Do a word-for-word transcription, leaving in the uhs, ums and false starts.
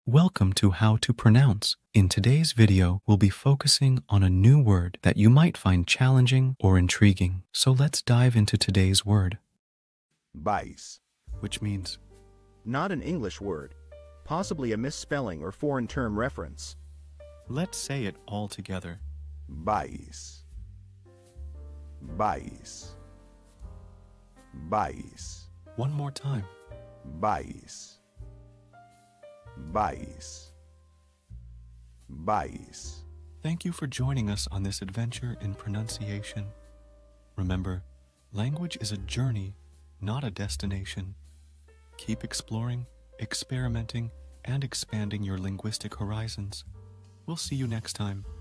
Welcome to How to Pronounce. In today's video, we'll be focusing on a new word that you might find challenging or intriguing. So let's dive into today's word. Vais. Which means Not an English word. Possibly a misspelling or foreign term reference. let's say it all together. Vais. Vais. Vais. One more time. Vais. Vais. Vais. Thank you for joining us on this adventure in pronunciation. Remember, language is a journey, not a destination. Keep exploring, experimenting, and expanding your linguistic horizons. We'll see you next time.